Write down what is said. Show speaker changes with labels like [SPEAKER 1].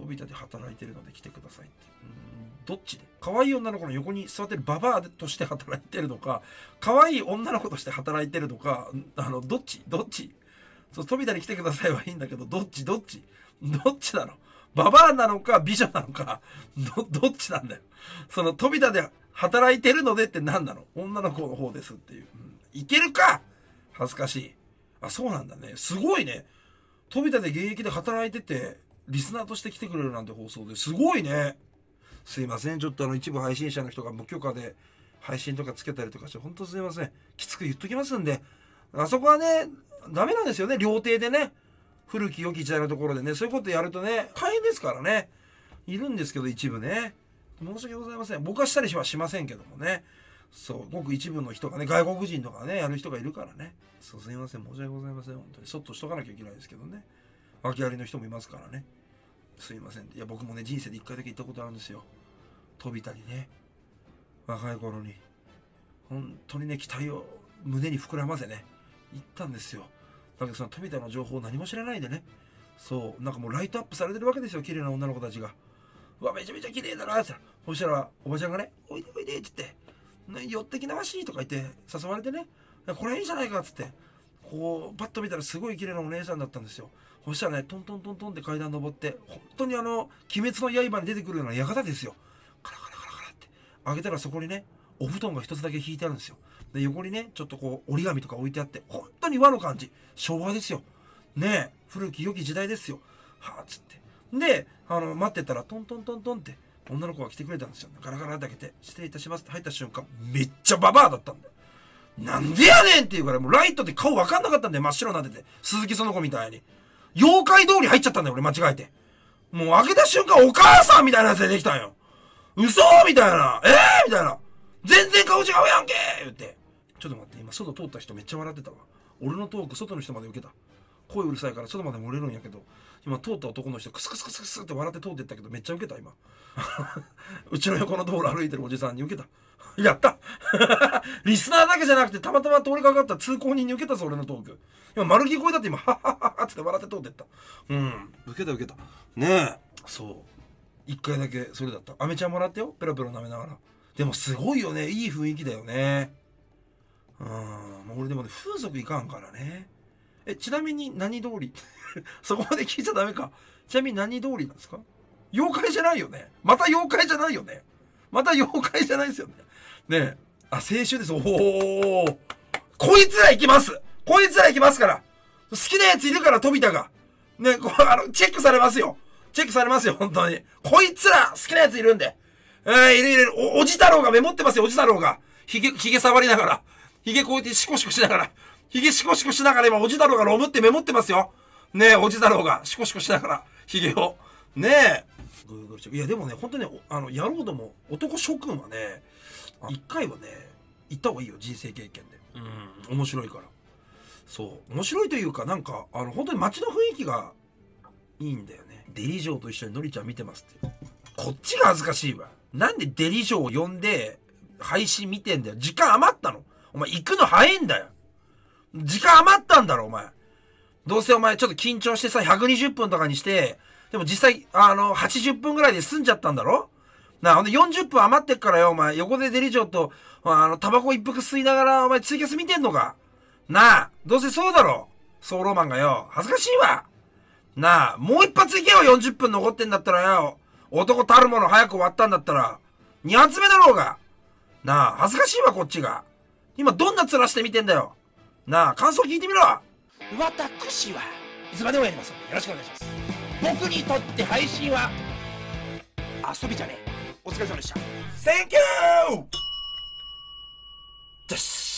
[SPEAKER 1] 飛田で働いてるので来てくださいって。どっちで可愛い女の子の横に座ってるババアとして働いてるのか、可愛い女の子として働いてるのか、どっちそう、飛田に来てくださいはいいんだけど、どっちなの？ババアなのか美女なのか、どっちなんだよ。その飛田で働いてるのでって何なの？女の子の方ですっていう。いけるか！恥ずかしい。あ、そうなんだね。すごいね。飛田で現役で働いてて、リスナーとして来てくれるなんて放送ですごいね。すいません。ちょっと一部配信者の人が無許可で配信とかつけたりとかして、ほんとすいません。きつく言っときますんで。あそこはね、ダメなんですよね。料亭でね。古き良き時代のところでね、そういうことやるとね、大変ですからね。いるんですけど、一部ね。申し訳ございません。僕はしたりはしませんけどもね。そう、ごく一部の人がね、外国人とかね、やる人がいるからね。そう、すいません。申し訳ございません。本当に。そっとしとかなきゃいけないですけどね。訳ありの人もいますからね。すいません。いや、僕もね、人生で一回だけ行ったことあるんですよ。飛田にね。若い頃に。本当にね、期待を胸に膨らませね。行ったんですよ。だけどその飛田の情報を何も知らないでね。そう、なんかもうライトアップされてるわけですよ。綺麗な女の子たちが。うわ、めちゃめちゃ綺麗だなって。そしたら、おばちゃんがね、おいでおいでって言って、ね、寄ってきなましとか言って誘われてね、これいいじゃないかっつって、こう、パッと見たらすごい綺麗なお姉さんだったんですよ。そしたらね、トントントントンって階段登って、本当に鬼滅の刃に出てくるような館ですよ。カラカラカラカラって。開けたらそこにね、お布団が一つだけ引いてあるんですよ。で、横にね、ちょっとこう、折り紙とか置いてあって、本当に和の感じ。昭和ですよ。ねえ、古き良き時代ですよ。はぁ、つって。で、待ってたら、トントントントンって、女の子が来てくれたんですよ。ガラガラって開けて、失礼いたしますって入った瞬間、めっちゃババアだったんだよ。なんでやねんっていうから、もうライトで顔わかんなかったんだよ。真っ白になってて。鈴木その子みたいに。妖怪通り入っちゃったんだよ、俺間違えて。もう開けた瞬間、お母さんみたいなやつ出てきたんよ。嘘みたいな。みたいな。全然顔違うやんけ言って。ちょっと待って、今外通った人めっちゃ笑ってたわ。俺のトーク外の人まで受けた。声うるさいから外まで漏れるんやけど、今通った男の人クスクスクスクスって笑って通ってったけどめっちゃ受けた今。うちの横の道路歩いてるおじさんに受けた。やったリスナーだけじゃなくてたまたま通りかかった通行人に受けたぞ俺のトーク。今丸聞こえだって今、はっはっはっって笑って通ってった。受けた。ねえ。そう。一回だけそれだった。アメちゃんもらってよ。ペロペロ舐めながら。でもすごいよね。いい雰囲気だよね。俺でもね、風俗いかんからね。ちなみに何通りそこまで聞いちゃダメか。ちなみに何通りなんですか？妖怪じゃないよね。また妖怪じゃないよね。また妖怪じゃないですよね。ねえ。あ、青春です。おお。こいつら行きますから。好きなやついるから、飛田が。ね、チェックされますよ。本当に。こいつら好きなやついるんで。いる。おじ太郎がメモってますよ、おじ太郎が。ひげ触りながら。ひげこうやってシコシコしながら。今、おじ太郎がロムってメモってますよ。ねえ、おじ太郎がシコシコしながら、ひげを。ねえ。いや、でもね、本当にね、野郎ども、男諸君はね、一回はね、行った方がいいよ、人生経験で。面白いから。そう。面白いというか、なんか、本当に街の雰囲気がいいんだよね。デリジョーと一緒にのりちゃん見てますって。こっちが恥ずかしいわ。なんでデリジョーを呼んで、配信見てんだよ。時間余ったの？お前行くの早いんだよ。時間余ったんだろ、お前。どうせお前ちょっと緊張してさ、120分とかにして、でも実際、80分ぐらいで済んじゃったんだろ？なあ、ほんで40分余ってっからよ、お前。横でデリジョーと、タバコ一服吸いながら、お前ツイキャス見てんのか？なあ、どうせそうだろ。ソウローマンがよ。恥ずかしいわ。なあ、もう一発いけよ、40分残ってんだったらよ。男たるもの早く終わったんだったら、2発目だろうが。なあ、恥ずかしいわ、こっちが。今どんな面して見てんだよ。なあ、感想聞いてみろ。私はいつまでもやりますのでよろしくお願いします。僕にとって配信は遊びじゃねえ。お疲れ様でした。Thank you! です。